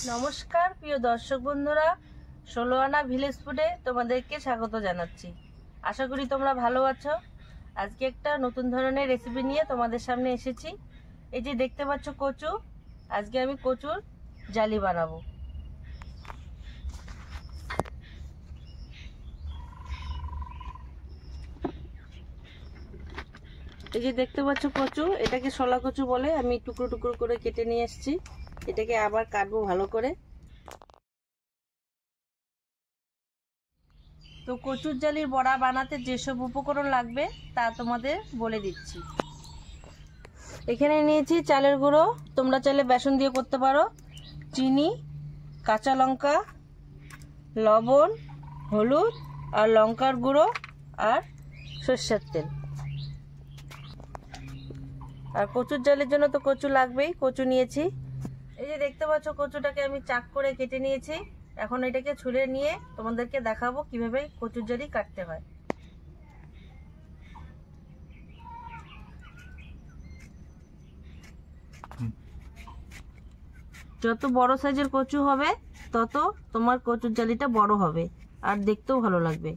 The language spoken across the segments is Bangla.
নমস্কার প্রিয় দর্শক বন্ধুরা, ১৬ আনা ভিলেজ ফুডে তোমাদেরকে স্বাগত জানাচ্ছি। আশা করি তোমরা ভালো আছো। আজকে একটা নতুন ধরনের রেসিপি নিয়ে তোমাদের সামনে এসেছি। এই যে দেখতে পাচ্ছ কচু, আজকে আমি কচুর জালি বানাবো। এই যে দেখতে পাচ্ছ কচু, এটাকে শলা কচু বলে। আমি টুকরো টুকরো করে কেটে নিয়ে এসেছি। এটাকে আবার কাটবো ভালো করে। তো কচুর জালির বড়া বানাতে যেসব উপকরণ লাগবে তা তোমাদের বলে দিচ্ছি। এখানে নিয়েছি চালের গুঁড়ো, তোমরা চাইলে বেসন দিয়ে করতে পারো, চিনি, কাঁচা লঙ্কা, লবণ, হলুদ আর লঙ্কার গুঁড়ো আর সরষের তেল। আর কচুর জালের জন্য তো কচু লাগবেই, কচু নিয়েছি। এই যে দেখতে পাচ্ছ কচুটাকে আমি চাক করে কেটে নিয়েছি। এখন এটাকে ছুলে নিয়ে তোমাদেরকে দেখাবো কিভাবে কচুর জালি কাটতে হয়। যত বড় সাইজের কচু হবে তত তোমার কচুর জালিটা বড় হবে আর দেখতেও ভালো লাগবে।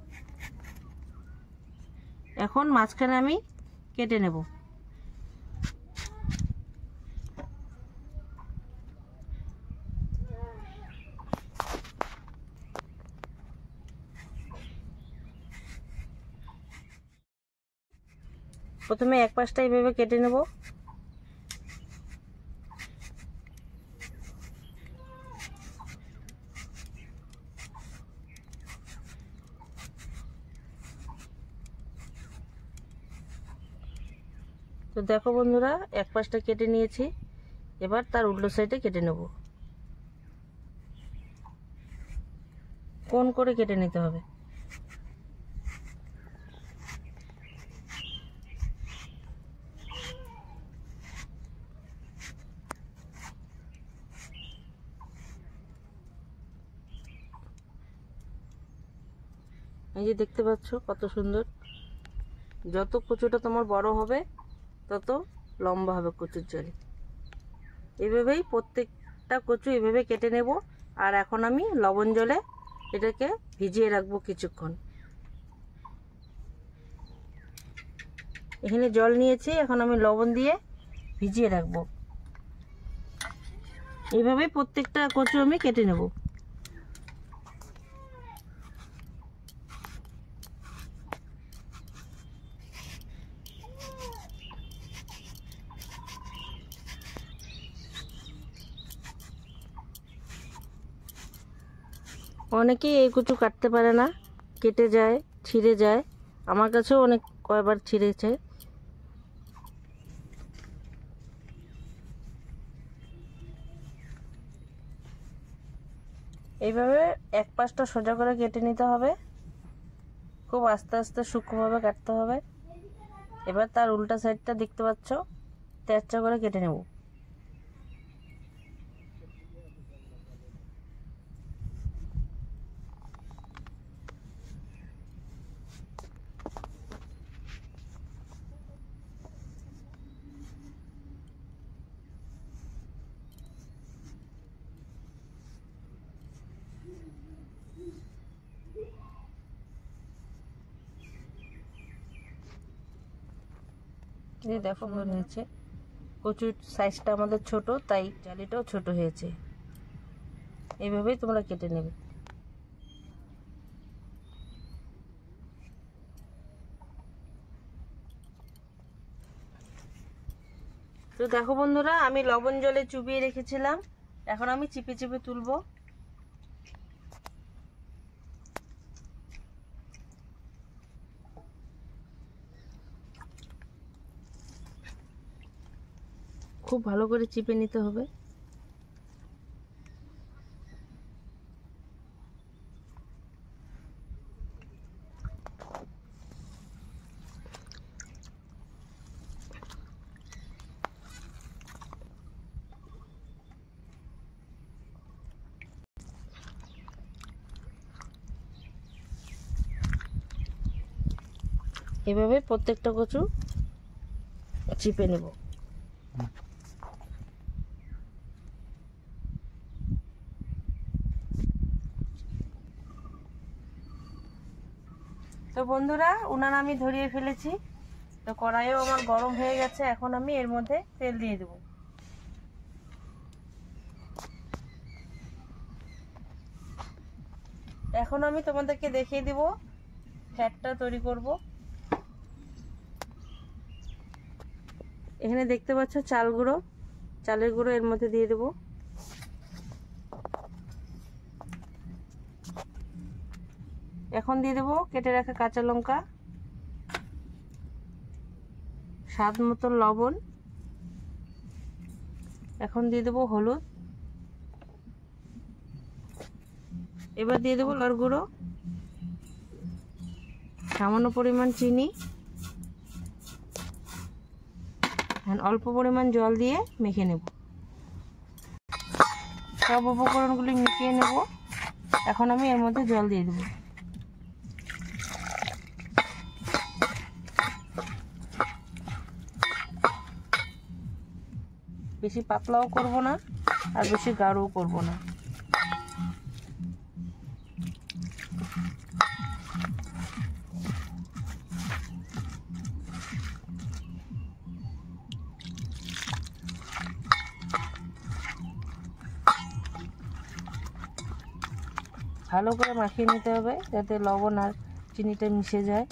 এখন মাঝখানে আমি কেটে নেব। প্রথমে এক পাশটা এইভাবে কেটে নেব। তো দেখো বন্ধুরা, এক পাশটা কেটে নিয়েছি। এবার তার উল্টো সাইডে কেটে নেব। কোণ করে কেটে নিতে হবে। এই যে দেখতে পাচ্ছ কত সুন্দর। যত কচুটা তোমার বড় হবে তত লম্বা হবে কচুর জালি। এভাবেই প্রত্যেকটা কচু এভাবে কেটে নেব। আর এখন আমি লবণ জলে এটাকে ভিজিয়ে রাখবো কিছুক্ষণ। এখানে জল নিয়েছি, এখন আমি লবণ দিয়ে ভিজিয়ে রাখবো। এইভাবেই প্রত্যেকটা কচু আমি কেটে নেব। অনেকেই এই কচু কাটতে পারে না, কেটে যায়, ছিঁড়ে যায়। আমার কাছেও অনেক কয়বার ছিঁড়েছে। এইভাবে এক পাশটা সোজা করে কেটে নিতে হবে। খুব আস্তে আস্তে সূক্ষ্মভাবে কাটতে হবে। এবার তার উল্টা সাইডটা দেখতে পাচ্ছ, তেরচা করে কেটে নেব। এই দেখো মনে হয়েছে কচুর সাইজটা আমাদের ছোট, তাই জালিটাও ছোট হয়েছে। এইভাবেই তোমরা কেটে নেবে। তো দেখো বন্ধুরা, আমি লবণ জলে চুবিয়ে রেখেছিলাম। এখন আমি চিপে চিপে তুলবো। খুব ভালো করে চিপে নিতে হবে। এভাবে প্রত্যেকটা কচু চিপে নেব। তো বন্ধুরা, উনান আমি ধরিয়ে ফেলেছি। তো কড়াইও আমার গরম হয়ে গেছে। এখন আমি এর মধ্যে তেল দিয়ে দেব। এখন আমি তোমাদেরকে দেখিয়ে দেব ফ্যাটটা তৈরি করব। এখানে দেখতে পাচ্ছ চাল গুঁড়ো, চালের গুঁড়ো এর মধ্যে দিয়ে দেব। এখন দিয়ে দেব কেটে রাখা কাঁচা লঙ্কা, স্বাদ মতো লবণ, এখন দিয়ে দেব হলুদ, এবার দিয়ে দেব লঙ্কার গুঁড়ো, সামান্য পরিমাণ চিনি, অল্প পরিমাণ জল দিয়ে মেখে নেব। সব উপকরণগুলি মিশিয়ে নেব। এখন আমি এর মধ্যে জল দিয়ে দেব। বেশি পাতলাও করব না আর বেশি গাঢ়ও করব না। ভালো করে মাখিয়ে নিতে হবে যাতে লবণ আর চিনিটা মিশে যায়।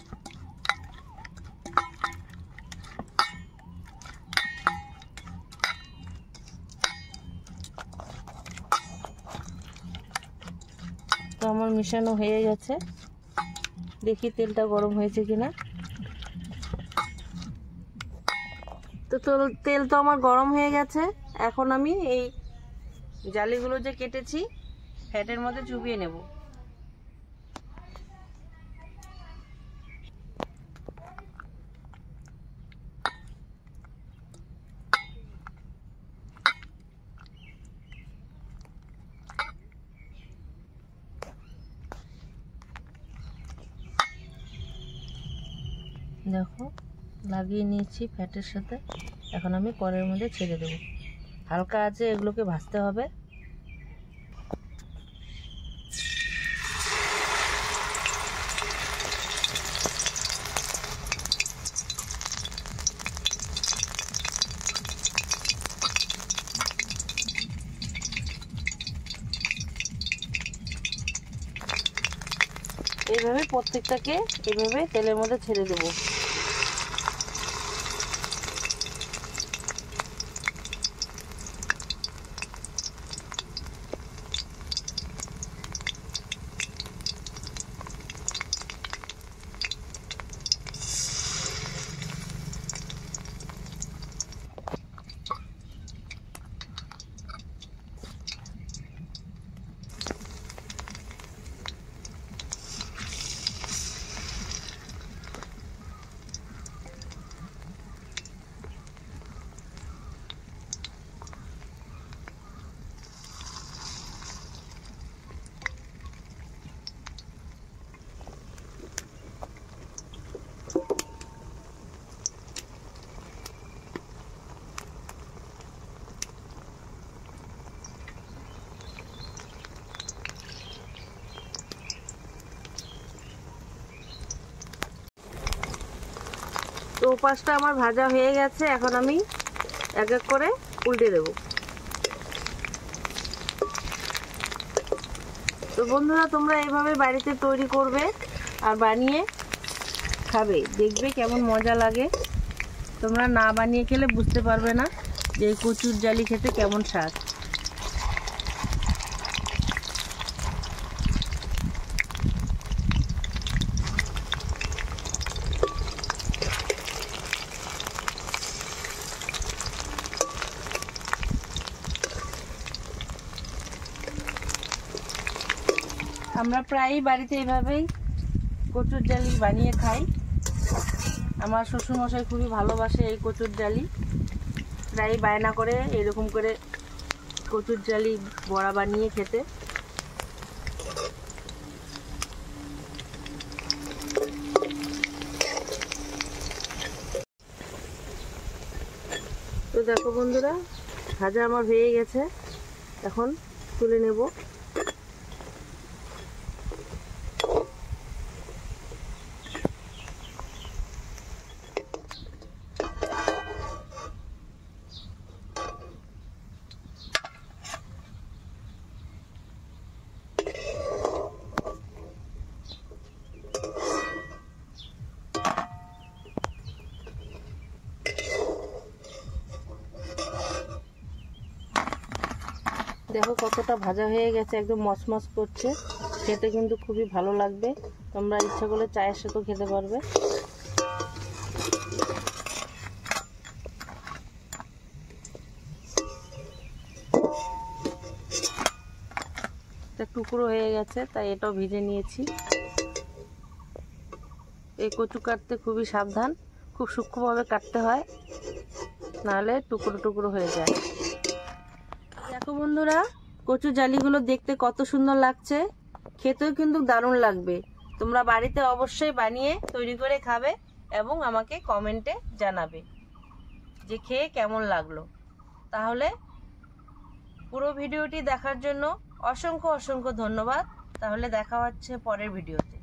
তো আমার মিশানো হয়ে গেছে, দেখি তেলটা গরম হয়েছে কিনা। তো তেল তো আমার গরম হয়ে গেছে। এখন আমি এই জালিগুলো যে কেটেছি ফ্যাটের মধ্যে চুবিয়ে নেব। দেখো লাগিয়ে নিয়েছি ফ্যাটের সাথে। এখন আমি কড়াইয়ের মধ্যে ছেড়ে দেব। হালকা আছে এগুলোকে ভাজতে হবে। এইভাবে প্রত্যেকটাকে এইভাবে তেলের মধ্যে ছেড়ে দেব। তো পাশটা আমার ভাজা হয়ে গেছে। এখন আমি এক এক করে উল্টে দেব। তো বন্ধুরা, তোমরা এইভাবে বাড়িতে তৈরি করবে আর বানিয়ে খাবে, দেখবে কেমন মজা লাগে। তোমরা না বানিয়ে খেলে বুঝতে পারবে না যে কচুর জালি খেতে কেমন স্বাদ। আমরা প্রায়ই বাড়িতে এইভাবেই কচুর জালি বানিয়ে খাই। আমার শ্বশুরমশাই খুবই ভালোবাসে এই কচুর জালি, প্রায়ই বায়না করে এরকম করে কচুর জালি বড়া বানিয়ে খেতে। তো দেখো বন্ধুরা, ভাজা আমার হয়ে গেছে। এখন তুলে নেব। দেখো কতটা ভাজা হয়ে গেছে, একদম মচমচ করছে, খেতে কিন্তু খুবই ভালো লাগবে। তোমরা ইচ্ছা করলে চায়ের সাথেও খেতে পারবে। টুকরো হয়ে গেছে, তাই এটাও ভেজে নিয়েছি। এই কচু কাটতে খুবই সাবধান, খুব সূক্ষ্মভাবে কাটতে হয়, নাহলে টুকরো টুকরো হয়ে যায়। দেখো বন্ধুরা, কচু জালিগুলো দেখতে কত সুন্দর লাগছে, খেতেও কিন্তু দারুণ লাগবে। তোমরা বাড়িতে অবশ্যই বানিয়ে তৈরি করে খাবে এবং আমাকে কমেন্টে জানাবে যে খেয়ে কেমন লাগলো। তাহলে পুরো ভিডিওটি দেখার জন্য অসংখ্য অসংখ্য ধন্যবাদ। তাহলে দেখা হচ্ছে পরের ভিডিওতে।